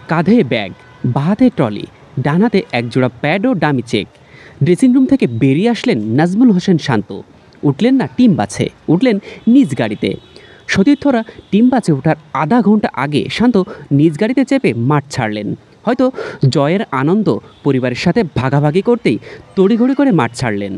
কাঁধে bag, বাহাতে trolley, ডানাতে একজোড়া প্যাড ও ডামি চেক। ড্রেসিং রুম থেকে বেরিয়ে আসলেন নাজমুল হোসেন শান্ত। উঠলেন না টিম বাসে, উঠলেন নিজ গাড়িতে। সতীর্থরা টিম বাসে ওঠার আধা ঘন্টা আগে শান্ত নিজ গাড়িতে চেপে মাঠ ছাড়লেন। হয়তো জয়ের আনন্দ পরিবারের সাথে ভাগাভাগি করতেই তড়িঘড়ি করে মাঠ ছাড়লেন।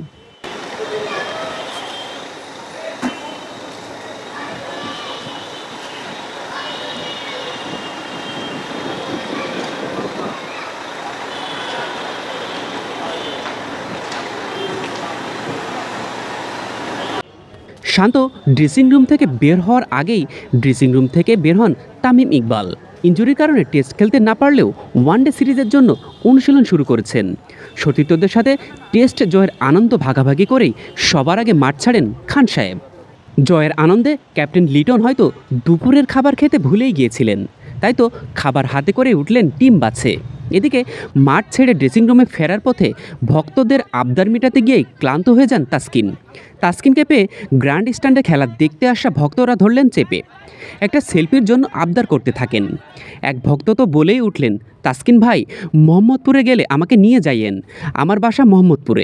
শান্ত ড্রেসিং রুম থেকে বের হওয়ার আগেই ড্রেসিং রুম থেকে বের হন তামিম ইকবাল। ইনজুরির কারণে টেস্ট খেলতে না পারলেও ওয়ানডে সিরিজের জন্য অনুশীলন শুরু করেছেন। সতীর্থদের সাথে টেস্ট জয়ের আনন্দ ভাগাভাগি করেই সবার আগে মাঠ ছাড়েন খান সাহেব। জয়ের আনন্দে ক্যাপ্টেন লিটন হয়তো দুপুরের খাবার খেতে ভুলেই গিয়েছিলেন, তাই তো খাবার হাতে করে উঠলেন টিম বাসে। এদিকে মাঠ ছেড়ে ড্রেসিং রুমে ফেরার পথে ভক্তদের আবদার মেটাতে গিয়েই ক্লান্ত হয়ে যান তাসকিনকে পেয়ে গ্র্যান্ড স্ট্যান্ডে খেলা দেখতে আসা ভক্তরা ধরলেন চেপে। একটা সেলফির জন্য আবদার করতে থাকেন। এক ভক্ত তো বলেই উঠলেন, তাসকিন ভাই, মোহাম্মদপুরে গেলে আমাকে নিয়ে যাইয়েন, আমার বাসা মোহাম্মদপুরে।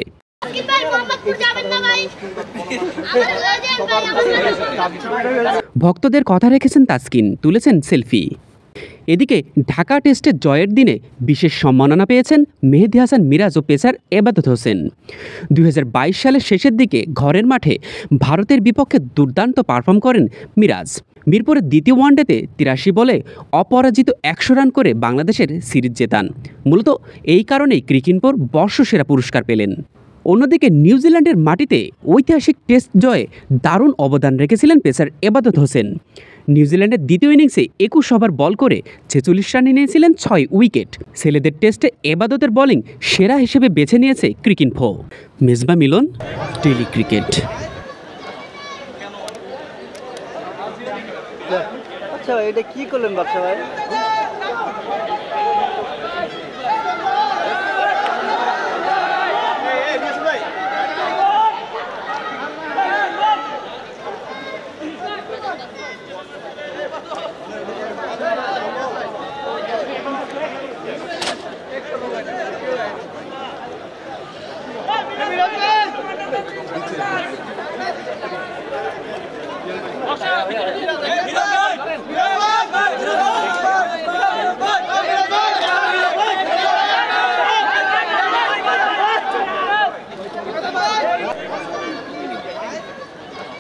ভক্তদের কথা রেখেছেন তাসকিন, তুলেছেন সেলফি। এদিকে ঢাকা টেস্টের জয়ের দিনে বিশেষ সম্মাননা পেয়েছেন মেহেদী হাসান মিরাজ ও পেসার এবাদত হোসেন। 2022 সালের শেষের দিকে ঘরের মাঠে ভারতের বিপক্ষে দুর্দান্ত পারফর্ম করেন মিরাজ। মিরপুরের দ্বিতীয় ওয়ানডেতে 83 বলে অপরাজিত 100 রান করে বাংলাদেশের সিরিজ জেতান। মূলত এই কারণেই ক্রিকেটপর বর্ষসেরা পুরস্কার পেলেন। অন্যদিকে নিউজিল্যান্ডের মাটিতে ঐতিহাসিক টেস্ট জয়ে দারুণ অবদান রেখেছিলেন পেসার এবাদত হোসেন। নিউজিল্যান্ডের দ্বিতীয় ইনিংসে 21 ওভার বল করে 46 রানে নিয়েছিলেন 6 উইকেট। ছেলেদের টেস্টে এবাদতের বোলিং সেরা হিসেবে বেছে নিয়েছে ক্রিকেটফো। Mejba Milon, Daily Cricket. আচ্ছা, এটা কি করলেন বাদশা ভাই?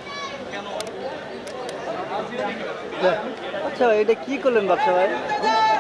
আচ্ছা, এটা কি করলেন বাদশা ভাই?